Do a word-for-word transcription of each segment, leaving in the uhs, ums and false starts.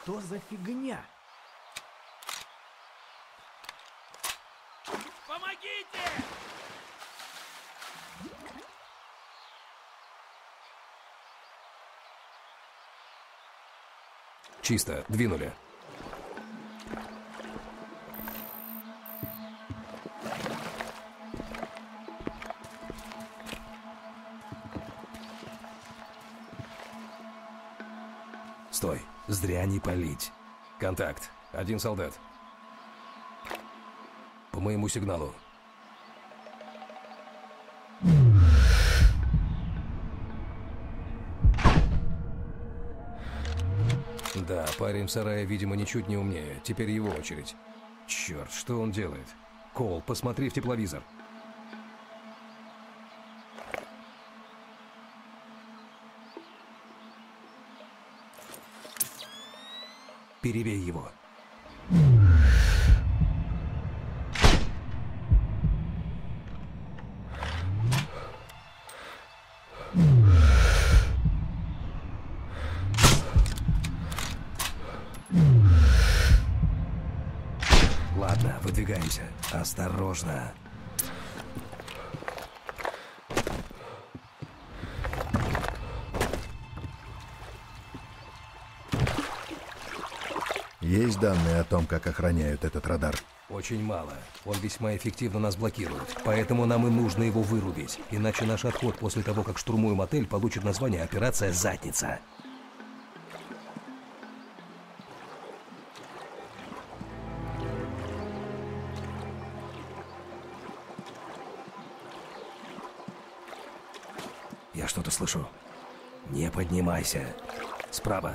Что за фигня? Помогите! Чисто, двинули. Стой, зря не палить. Контакт. Один солдат. По моему сигналу. Да, парень в сарае, видимо, ничуть не умнее. Теперь его очередь. Черт, что он делает? Кол, посмотри в тепловизор. Перебей его. Ладно, выдвигаемся. Осторожно. Есть данные о том, как охраняют этот радар? Очень мало. Он весьма эффективно нас блокирует. Поэтому нам и нужно его вырубить. Иначе наш отход после того, как штурмуем отель, получит название «Операция Задница». Я что-то слышу. Не поднимайся. Справа.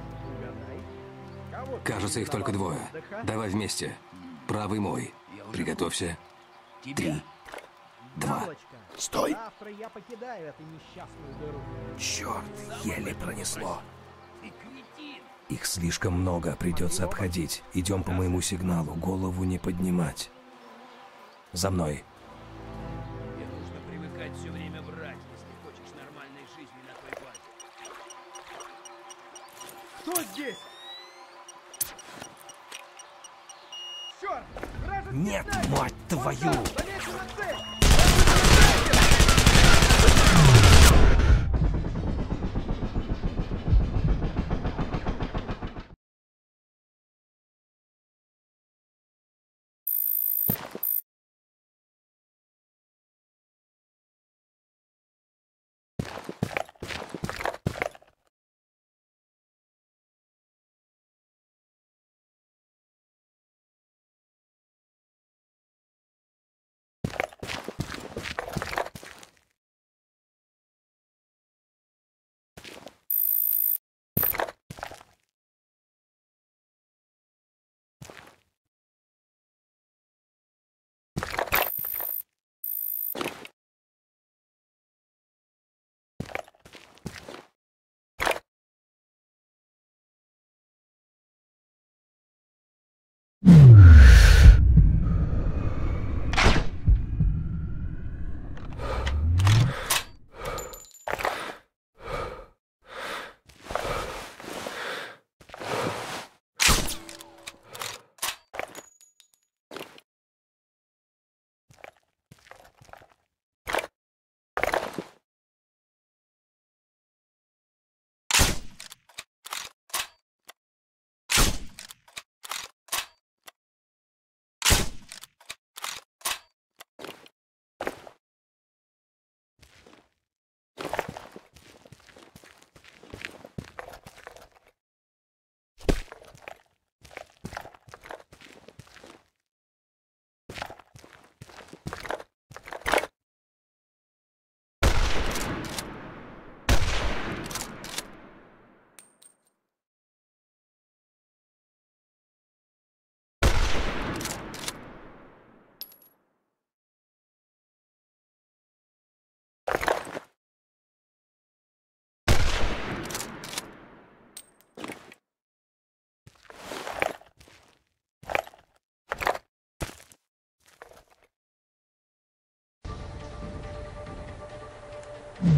Кажется, их только двое. Давай вместе. Правый мой. Приготовься. Три. Два. Стой! Завтра я покидаю эту несчастную дыру. Черт, еле пронесло. Их слишком много, придется обходить. Идем по моему сигналу, голову не поднимать. За мной. Тебе нужно привыкать все время врать, если хочешь нормальной жизни на той базе. Кто здесь? Черт! Вражеский Нет, снайпер! мать Вон твою! там, залезьте на цель!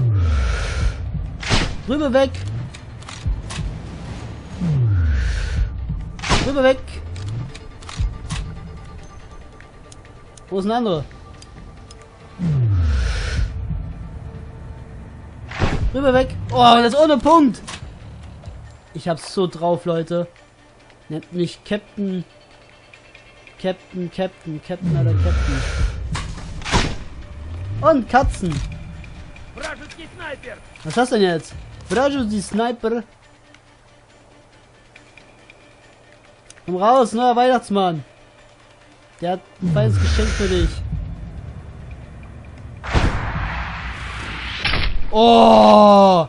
Rüber weg! Rüber weg. Wo ist ein anderer? Rüber weg. Oh, das ist ohne Punkt. Ich hab's so drauf, Leute. Nennt mich Captain. Captain, Captain, Captain, Alter, Captain. Und Katzen. Вражеский снайпер! Was ist das denn jetzt? Вражеский Sniper. Komm raus, neuer Weihnachtsmann. Der hat ein feines Geschenk für dich. Oh!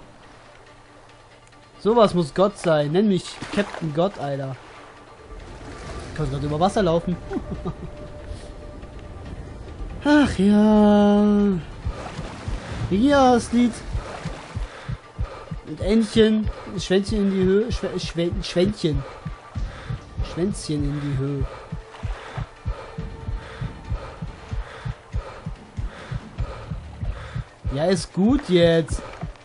Sowas muss Gott sein. Nenn mich Captain Gott, Alter. Ich kann gerade über Wasser laufen. Ach ja. Hier das Lied. Mit Entchen. Schwänzchen in die Höhe. Schw Schwä Schwänzchen. Schwänzchen in die Höhe. Ja, ist gut jetzt.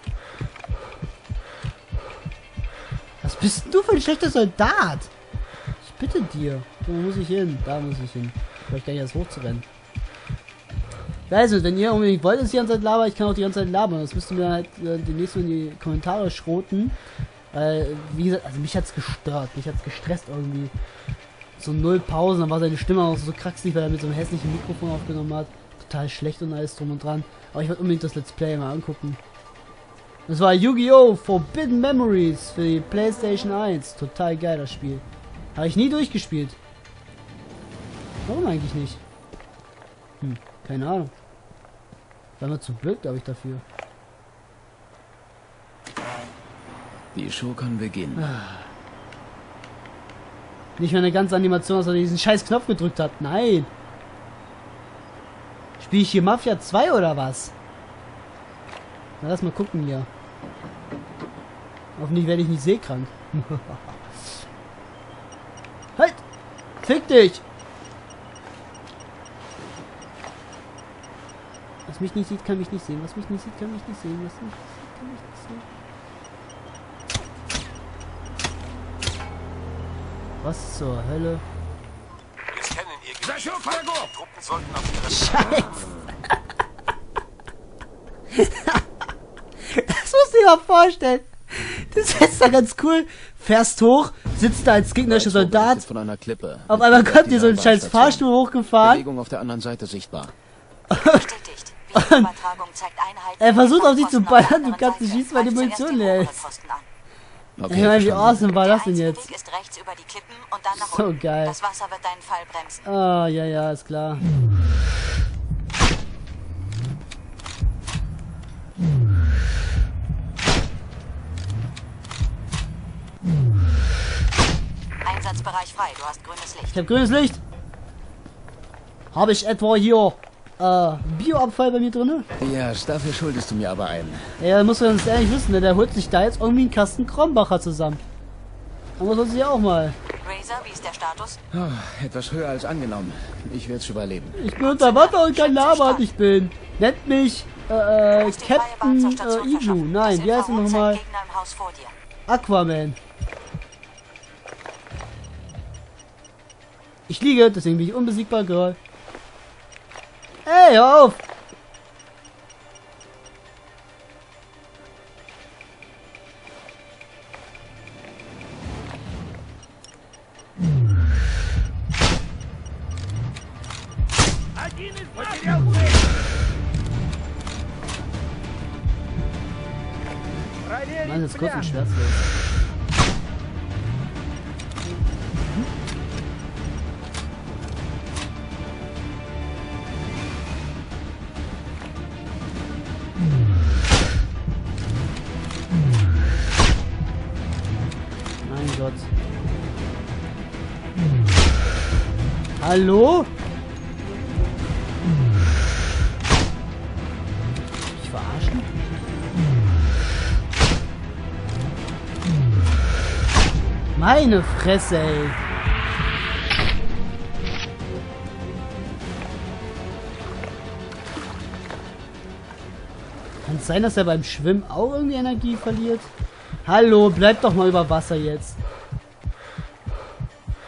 Was bist denn du für ein schlechter Soldat? Ich bitte dir. Wo muss ich hin? Da muss ich hin. Vielleicht gar nicht erst hochzurennen. Also, wenn ihr unbedingt wollt, dass ich die ganze Zeit laber, ich kann auch die ganze Zeit labern. Das müsst ihr mir halt äh, demnächst in die Kommentare schroten. Äh, wie gesagt, also mich hat's gestört. Mich hat's gestresst irgendwie. So null Pausen, dann war seine Stimme auch so kraxig, weil er mit so einem hässlichen Mikrofon aufgenommen hat. Total schlecht und alles drum und dran. Aber ich wollte unbedingt das Let's Play mal angucken. Das war Yu-Gi-Oh! Forbidden Memories für die PlayStation eins. Total geil, das Spiel. Habe ich nie durchgespielt. Warum eigentlich nicht? Hm, keine Ahnung. War mir zu blöd, glaube ich, dafür. Die Show kann beginnen. Nicht mehr eine ganze Animation, dass er diesen scheiß Knopf gedrückt hat. Nein. Spiele ich hier Mafia zwei oder was? Na, lass mal gucken hier. Hoffentlich werde ich nicht seekrank. Halt! Fick dich! Was mich nicht sieht, kann mich nicht sehen. Was mich nicht sieht, kann mich nicht sehen. Was mich nicht sieht, kann mich nicht sehen. Was zur Hölle? Wir scannen ihr Gebiet. Die Truppen sollten auf ihre Scheiße! Das musst du dir mal vorstellen. Das ist da ganz cool. Fährst hoch, sitzt da als gegnerischer Soldat. Von einer Klippe. Auf einmal kommt dir so ein scheiß Fahrstuhl hochgefahren. Bewegung auf der anderen Seite sichtbar. Bestätigt. Videoübertragung zeigt Einheiten. Er versucht auf dich zu ballern, du kannst nicht schießen, weil die Munition leer ist. Okay, Ich meine, wie verstanden. awesome war das denn Der jetzt? einzige Weg ist rechts über die Klippen und dann nach So unten. geil. Das Wasser wird deinen Fall bremsen. Ah, ja, ja, ist klar. Einsatzbereich frei. Du hast grünes Licht. Ich hab grünes Licht. Habe ich etwa hier äh, Bioabfall bei mir drin? Ja, dafür schuldest du mir aber einen. Ja, muss man das ehrlich wissen, ne? Der holt sich da jetzt irgendwie einen Kasten Krombacher zusammen. Da muss man sich auch mal. Razor, wie ist der Status? Oh, etwas höher als angenommen. Ich werde es überleben. Ich bin unter Wasser und kein Labert, ich bin. Nennt mich äh, äh, Du musst die freie Bahn zur Captain Station äh, Igloo. verschaffen. Nein, Das wie heißt er Infrarot zeigt nochmal? Gegner im Haus vor dir. Aquaman. Ich liege, deswegen bin ich unbesiegbar, Girl. Ey, hör auf! Один из потерял цель! Проверить Mann, jetzt kurz und пляж. schmerzlos. Mein Gott. Hallo? Ich verarschen? Meine Fresse, ey. Kann es sein, dass er beim Schwimmen auch irgendwie Energie verliert? Hallo, bleib doch mal über Wasser jetzt.